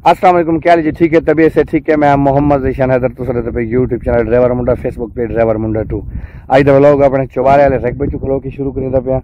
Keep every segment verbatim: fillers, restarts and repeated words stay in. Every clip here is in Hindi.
अस्सलाम वालेकुम, क्या लीजिए ठीक है, तबीयत से ठीक है। मैं मोहम्मद ज़ीशान हैदर तुसरे पे यूट्यूब चैनल ड्राइवर मुंडा, फेसबुक पे ड्राइवर मुंडा टू। अज का व्लॉग अपने चौबारे वाले रकबे चु खलो के शुरू करीदा पिया।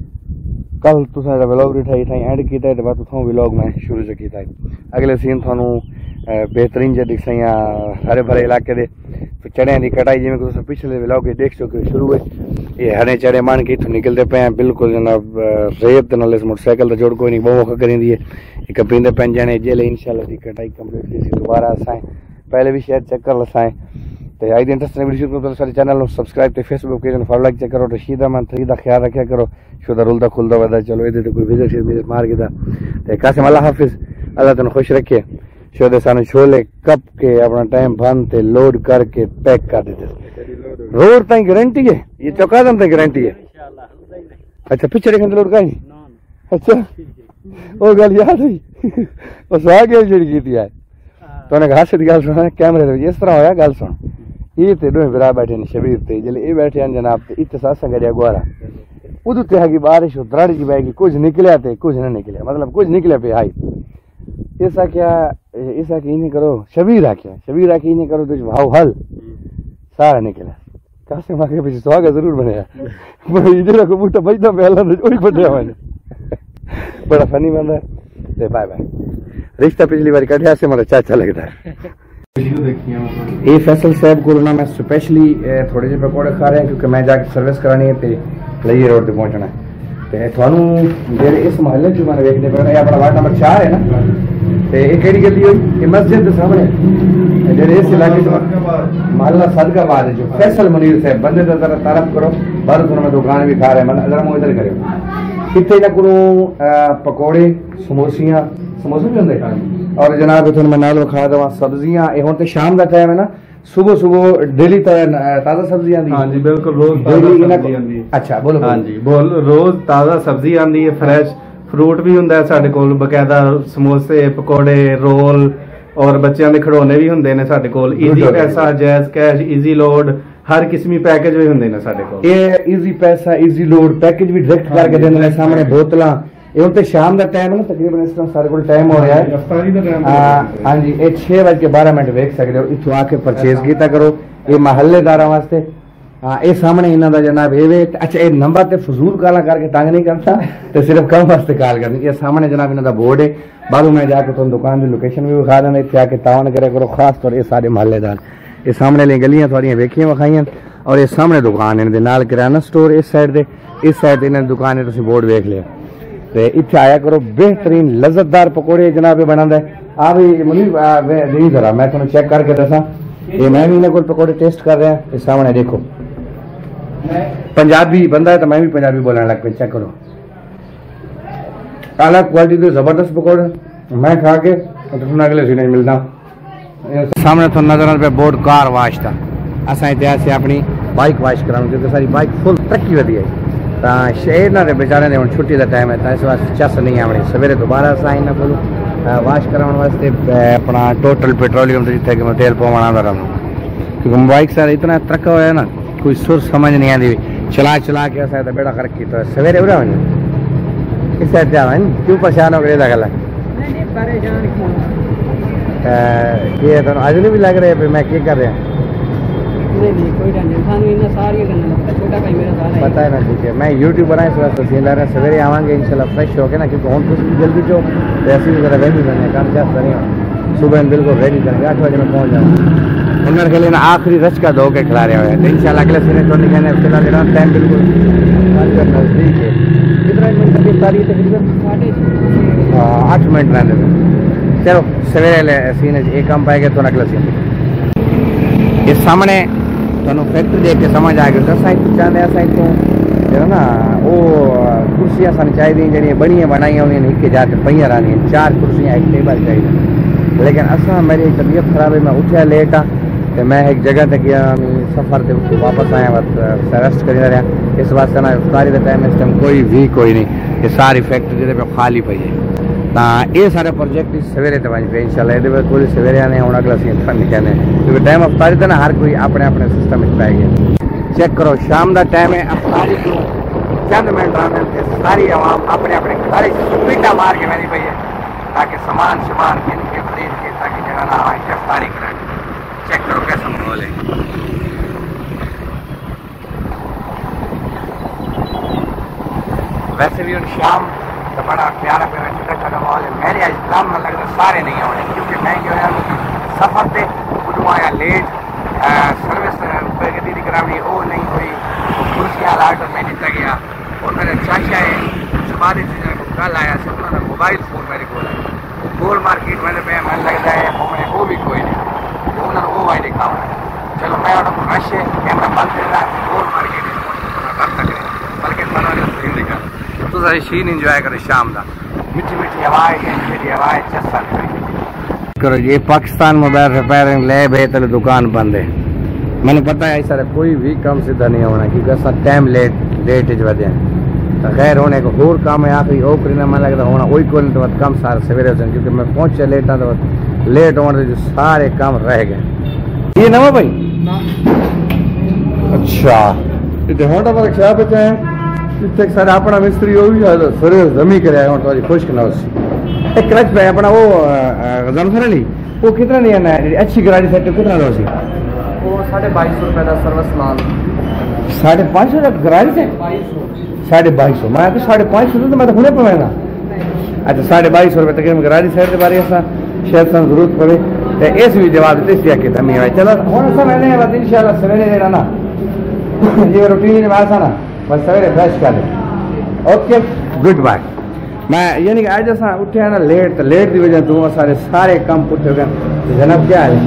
कल तुसा व्लॉग दिखाई था एंड किया तो बाद उथों व्लॉग मैं शुरू से किया। अगले सीन थानू बेहतरीन जे दिख सही हरे भरे इलाके दे चढ़िया की कटाई जिमें तुम पिछले व्लॉग देख चुके शुरू है। ये हरे चढ़े मान के इतों निकलते पे हैं बिल्कुल जनाब रेत नाल मोटरसाइकिल का जोड़ कोई नहीं बहुत करेंदी है। एक पींदे पें जाने जेले इंशाल्लाह की कटाई कंप्लीट थी दोबारा असाएं पहले भी शायद चक्कर लसाएं तो आई इंटरेस्टिंग वीडियो को सारे चैनल सब्सक्राइब तो Facebook page follow like check करो। रशीदा मन थ्री का ख्याल रखा करो शुदा रुलदा खुलदा वदा चलो ये कोई विजिट विजिट मार के था कासिम अल्लाह हाफिज अल्लाह तेन खुश रखे। शोदे सानू छोले कप के अपना टाइम बंद थे लोड करके पैक कर देते रोड तक गारंटी है ये चौकादम तक गारंटी है। अच्छा पिछड़े खंड लोड का अच्छा वो गल याद हुई उस आगे जी की है तो उन्हें हाथ की गल सुना कैमरे इस तरह होया गल सुन ये तो दो बिरा बैठे ने शबीर ते जल्द ये बैठे हैं जनाब इत सत्संग गया गुआरा उदू ते है बारिश दराड़ी की बैगी कुछ निकलिया ते कुछ नहीं निकलिया मतलब कुछ निकलिया पे आई ऐसा क्या ऐसा कि नहीं करो शबीर आख्या शबीर आखी नहीं करो तो भाव हल सारा निकला कासे माके पीछे स्वागत जरूर बने इधर को बूटा बजदा पे हला ओई बड़या मैंने बड़ा फनी बंदा है। बाय बाय रिश्ता पिछली बार कटिया से मेरा चाचा लगता है। ये फैसल साहब को ना मैं स्पेशली थोड़े जे पकौड़े खा रहे हैं क्योंकि मैं जाके सर्विस करानी है ते लई रोड पे पहुंचना है ते थानू जेरे इस मोहल्ले च मैंने देखने पे अपना वार्ड नंबर चार है ना ते ये केड़ी गली होई ये मस्जिद के सामने जेरे इस इलाके च मोहल्ला सदकाबाद है जो फैसल मुनीर साहब बंदे दा जरा तारीफ करो बाहर को मैं दुकान भी खा रहे हैं जरा मुंह इधर करियो कितने ना को पकौड़े समोसियां समोसे भी होंगे और जनाब इतने मैं नाल खा दवा सब्जियां ये हुण ते शाम का टाइम है ना सुबह सुबह डेली ताजा सब्जी आंदी। हाँ जी बिल्कुल रोज ताजा सब्जी आंदी है। अच्छा बोलो हाँ जी बोल रोज ताजा सब्जी आंदी है फ्रेश फ्रूट भी हुंदा है साडे कोल बकायदा समोसे पकौड़े रोल और बच्चों के खिडौने भी हुंदे ने साडे कोल Easypaisa JazzCash easy load हर किस्मी पैकेज भी हुंदे ने साडे कोल ये Easypaisa easy load package भी डायरेक्ट करके देंदे ने सामने बोतलां ये तो शाम का टाइम है तकरीबन इस तरह सारे को टाइम हो रहा है। हाँ जी ये छह बज के बारह मिनट वेख सकते हो इतों आके परचेज किया करो ये महल्लेदार वास्ते। हाँ ये सामने इन्हों का जनाब ये अच्छा ये नंबर तो फजूल काला करके तंग नहीं करता तो सिर्फ कम वास्ते कॉल करनी ये सामने जनाब इन्हों का बोर्ड है बाद में जाके तुम दुकान की लोकेशन भी विखा देना इतने आके तावन करे करो खास तौर ये सारे महल्लेदार ये सामने वाली गलियां थोड़ी वेखियां विखाइया और ये सामने दुकान इन्होंने नाल किराना स्टोर इस साइड दे इस साइड इन्होंने दुकान है तुम बोर्ड वेख लिया ते इत्थे आया करो बेहतरीन लज्जतदार पकौड़े जनाब बनांदा है। आ भी मुनीर दी जरा मैं तुहानू चेक करके दसा ये मैं भी इन्हें कोल पकौड़े टेस्ट कर रहा इस सामने देखो पंजाबी बंदा है तो मैं भी पंजाबी बोलने लग पे चेक करो अलग क्वालिटी के जबरदस्त पकौड़े मैं खा के तुम अगले सीने मिलता सामने तो नजर पे बोर्ड कार वाश था असा इतिहास से अपनी बाइक वाश करा क्योंकि सारी बाइक फुल तरक्की वधी है शहर ना बेचारे ने छुट्टी का टाइम है इस वास्ते चस नहीं आनी सवेरे दोबारा अस इन्होंने को वाश कराने वास्ते अपना टोटल पेट्रोलियम जिथे कि मैं तेल पवाना रहा क्योंकि बाइक सारा इतना तरक्का होया ना कोई सुर समझ नहीं आती चला चला के अस बेड़ा खर्क किया सवेरे उड़ा वही इस साइड जावा क्यों परेशान हो गए गल ये तो अज भी लग रहे मैं क्या कर रहा पता है ना ठीक है मैं यूट्यूब बना इस वास्ते सीन ला रहा सवेरे आवांगे इंशाल्लाह फ्रेश हो के ना क्योंकि हम कुछ जल्दी जो ऐसे भी जरा रेडी करने काम चाह रहे सुबह बिल्कुल रेडी करेंगे आठ बजे में पहुँच जाऊँगा उन्होंने खेले ना आखिरी रच का दो के खिला रहे हुए हैं इंशाल्लाह अगले सीने तो नहीं कहने फिलहाल जरा टाइम बिल्कुल नजदीक है कितना मिनट की तारीख तकरीबन आठ मिनट रहने चलो सवेरे सीने एक काम पाएगा तो अगला सीन ये सामने तुम फैक्ट्री देख के समझ आ गया असा चाहते असा इतों जो ना वो कुर्सियां सन चाहिए जी बनिया बनाई हुई एक जाके पहिया रहनी चार कुर्सियां एक टेबल चाहिए लेकिन असा मेरी तबीयत खराब है मैं उठा लेट हाँ तो मैं एक जगह तक गया सफ़र से वापस आया बस रेस्ट कर रहा इस वास्ते ना इफ्तारी का टाइम इस टाइम कोई भी कोई नहीं ये सारी फैक्ट्री जो खाली पई है तो ये सारे प्रोजेक्ट सवेरे तो वहीं पे इंशाल्लाह ये कोई सवेरे आने हूँ अगला सीन फन कहने क्योंकि टाइम अफ्तारी था ना हर कोई अपने अपने सिस्टम पाए गया चेक करो शाम का टाइम है अफ्तारी को चंद मिनट सारी आवाम अपने अपने घर स्पीटा मार के मेरी पई है ताकि सामान शमान मेरा नाम है शेफ तारिक रैन। चेक करो कैसा माहौल है। वैसे भी उन शाम तो बड़ा प्यारा प्यारा छोटा छोटा माहौल है। मेरे इस्लाम में लगता सारे नहीं होने, क्योंकि मैं जो है सफ़र से उठूँ आया लेट, सर्विस प्रगति की करावनी वो नहीं हुई, कुर्सियाँ लाट और मैं निकल गया। और मेरे चाचा है सुबारी से कल आया से उन्होंने मोबाइल फ़ोन मेरे को आया गोल मार्केट मैंने पे मन लगता है वो मैंने वो भी कोई नहीं तो उन्होंने वो भाई देखा हुआ। चलो मैं और रश है कैमरा बंद कर रहा है गोल मार्केट कर सकते बल्कि बना दिखा तो सारी शीन इंजॉय करे शाम का मिठी मिठी हवाएं मेरी हवाएं चस्सा करो। ये पाकिस्तान मोबाइल रिपेयरिंग लैब है तो दुकान बंद है। मैंने पता है ऐसा कोई भी काम सीधा नहीं होना क्योंकि असा टाइम लेट लेट वे तो खैर होने को होर काम है आखिरी ओ करना मैं लगता होना वही को तो कम सारे सवेरे होते क्योंकि मैं पहुंचे लेट तो लेट होने जो सारे काम रह गए। ये नवा भाई अच्छा इतने होटा पर क्या बचा है इतने सारे अपना मिस्त्री हो भी सर जमी कर तो खुश करना एक क्रच पे अपना वो जमसर ली वो कितना नहीं आना है अच्छी गाड़ी सेट कितना लो सी वो साढ़े बाईस सौ रुपये का सर्विस मान साढ़े पाँच सौ का गाड़ी से साढ़े बाईस सौ मैं तो साढ़े पाँच सौ तो मैं तो खुले पवेगा। अच्छा साढ़े बाईस सौ रुपये तक गाड़ी साइड के बारे ऐसा शायद सन जरूरत पड़े तो इस भी जवाब देते इस कि कमी है चलो हूँ सब मैंने बस इंशाल्लाह सवेरे देना ना ये रूटीन में आसा ना बस सवेरे फ्रेश कर दे। Okay good bye. मैं यानी कि आज ऐसा उठे ना लेट तो लेट की वजह तो सारे सारे काम पुट हो गए तो जनाब क्या है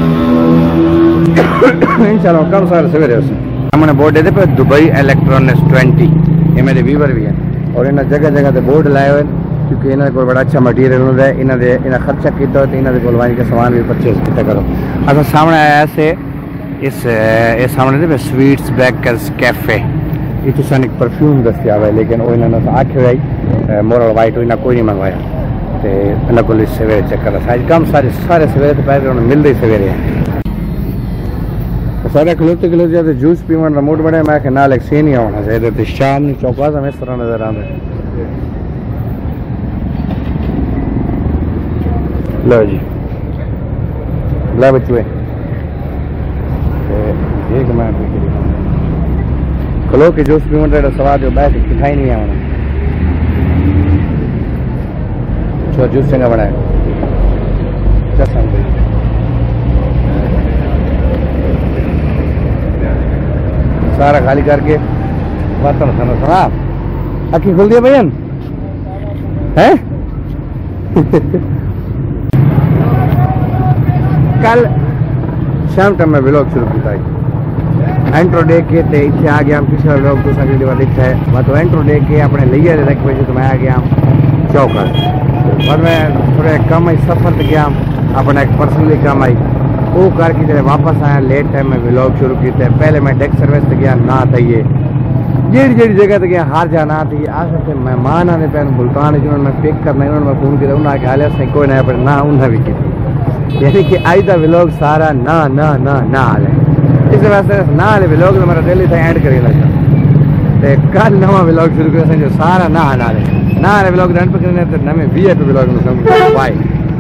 इंशाल्लाह कम सारे सवेरे उसे हमने बोर्ड दे पे दुबई इलेक्ट्रॉनिक्स ट्वेंटी ये मेरे व्यूवर भी हैं और इन्हें जगह जगह से बोर्ड लाए हुए क्योंकि इन्होंने को बड़ा अच्छा मटीरियल होता है इन्हें इन्हें खर्चा किया तो इन्हें को वाइन का सामान भी परचेज किया करो। अच्छा सामने आया से इस इस सामने पे स्वीट्स बेकर्स कैफे ये तो एक परफ्यूम दस्तियाब है लेकिन वो इन्होंने आखे हुई मोरल वाइट इन्हें कोई नहीं मंगवाया तो इन्हें को सवेरे चक्कर आज कम सारे सारे सवेरे तो पैसे मिलते ही सवेरे हैं सारे खिलोते खिलोते जाते जूस पीवन का मूड बने मैं नाल एक सीन ही होना चाहिए तो शाम नहीं चौका हमें इस तरह नजर आते। लो जी ला बचुए एक मैं खलो के जूस पीवन का सवाद जो बैठ दिखाई नहीं आना जो जूस चंगा बनाए चल सारा खाली करके बर्तन खाना सुना अखी खुल दिया भैया हैं कल शाम टाइम में व्लॉग शुरू किया एंट्रो डे के ते इतने आ गया हम पिछला व्लॉग तो सारी बात इच्छा है बात एंट्रो डे के अपने लिए रख बजे तो मैं आ गया चौका और मैं थोड़े कम ही सफर से गया अपना एक पर्सनली काम आई वो करके जब वापस आया लेट टाइम में व्लॉग शुरू किया पहले मैं डेक सर्विस से गया ना था ये जेड़ी जेड़ी जगह तक गया हार जा ना थी आखिर से मेहमान आने पे मुल्तान जिन्होंने पिक करना उन्होंने फोन किया उन्होंने हाल से कोई ना पर ना उन्हें भी की यानी कि आज का व्लॉग सारा ना ना ना ना हाल है इस वास्ते ना हाल व्लॉग तो मेरा दिल से एंड करे लगा तो कल नवा व्लॉग शुरू कर जो सारा ना हाल है ना हाल व्लॉग एंड पर करने तो नवे वी आई पी व्लॉग में बाय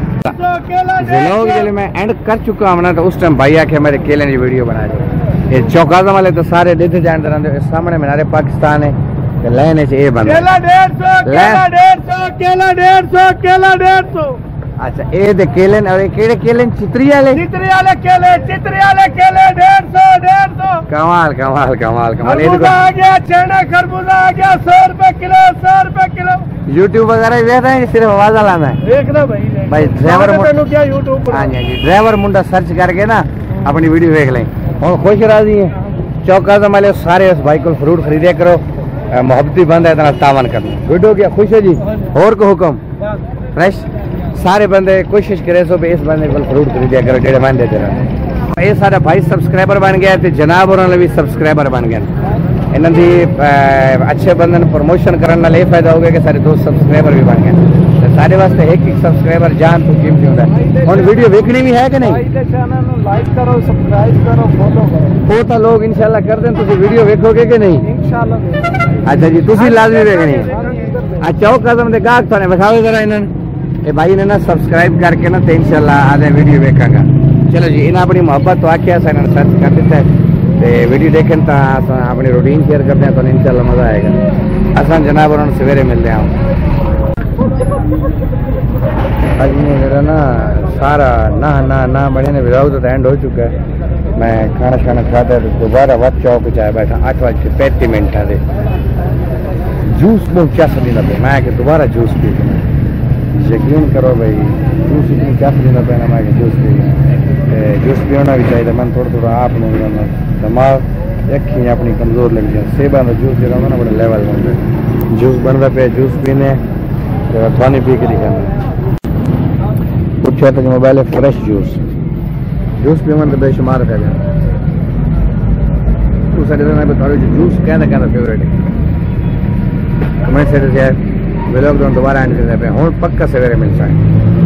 व्लॉग जब मैं एंड कर चुका हूँ ना तो उस टाइम भाई आके मेरे केले की वीडियो बना दो ये चौकाजा वाले तो सारे देते जानते रहते सामने मेरे पाकिस्तान है लेने से ये बंद केला डेढ़ सौ केला डेढ़ सौ केला डेढ़ सौ केला डेढ़ सौ अच्छा ये दे केले और केड़े केले चित्री वाले चित्री वाले केले चित्री वाले केले डेढ़ सौ डेढ़ सौ कमाल कमाल कमाल कमाल खरबूजा आ गया चना खरबूजा आ गया सौ रुपए किलो सौ रुपए किलो यूट्यूब वगैरह देख रहे हैं सिर्फ आवाज लाना है देखना भाई भाई ड्राइवर क्या यूट्यूब हाँ जी जी ड्राइवर मुंडा सर्च करके ना अपनी वीडियो देख लें और खुश राजी है चौका वाले सारे उस भाई को फ्रूट खरीदे करो मोहब्बती बंद है इतना तावन करना गुड हो गया खुश है जी और को हुक्म फ्रेश सारे बंदे कोशिश करे सो इस बंदे को फ्रूट खरीदया करो जेड़े मन देते रहे ये सारे भाई सब्सक्राइबर बन गया तो जनाब उन्होंने भी सब्सक्राइबर बन गए इन्हों की अच्छे बंदे प्रमोशन करने ये फायदा हो गया कि सारे दोस्त सब्सक्राइबर भी बन गए सारे वास्ते एक एक सब्सक्राइबर जान तो कीमती होता है और वीडियो देखनी भी है कि नहीं लाइक करो सब्सक्राइब करो फॉलो करो वो तो लोग इंशाल्लाह कर दें तुम वीडियो देखोगे कि नहीं इंशाल्लाह अच्छा जी तुम लाजमी देखनी है अच्छा वो कदम दे गाहक थाने बसाओ जरा इन्होंने ये भाई ने ना सब्सक्राइब करके ना तो इंशाल्लाह आधे वीडियो देखेगा। चलो जी, इन्हें अपनी मोहब्बत तो आखिया इन्होंने सर्च कर दिता है तो वीडियो देखें तो अपनी रूटीन शेयर करते हैं तो इंशाल्लाह मज़ा आएगा। असन जनाब उन्होंने सवेरे मिलते हैं। आज मेरा ना सारा ना ना ना बड़े ने ब्लॉग तो एंड हो चुका है। मैं खाना खाना खाता है तो दोबारा वक्त चौक चाहे बैठा आठ बजे पैंती मिनट से जूस बहुत चस देना पे मैं कि दोबारा जूस पी लेना। यकीन करो भाई जूस इतनी चस देना पैना मैं कि जूस पी जूस पीना भी चाहिए। मैं थोड़ा थोड़ा आप दिमाग अखी अपनी कमज़ोर लग जाए सेबा का जूस जो ना बड़े लेवल में जूस बनता पे जूस पीने पानी पी के दिखाना पूछा तो मोबाइल फ्रेश जूस जूस पीवन तो बेशुमार है तू सारे थोड़े जूस कहना कहना फेवरेट है कमेंट से व्लॉग दोबारा एंड करते पे हूँ पक्का सवेरे मिलता है।